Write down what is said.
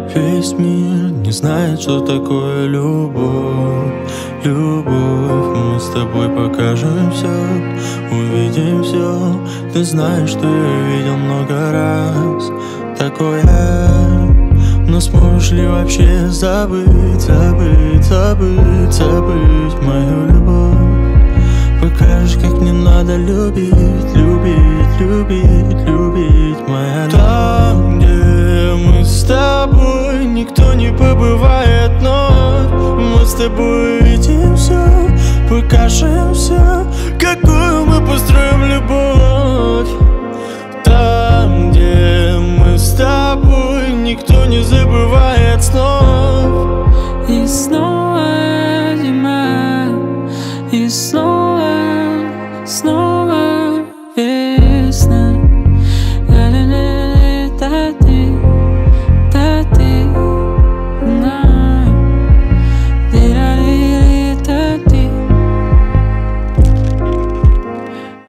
Весь мир не знает, что такое любовь. Любовь, мы с тобой покажем все, увидим все. Ты знаешь, что я видел много раз такое. Но сможешь ли вообще забыть, забыть, забыть, забыть мою любовь? Покажешь, как не надо любить, любить, любить, любить, моя. Там, где мы с тобой, никто не побывает вновь. Мы с тобой видим все, покажем все, какую мы построим любовь. Там, где мы с тобой, никто не забывает.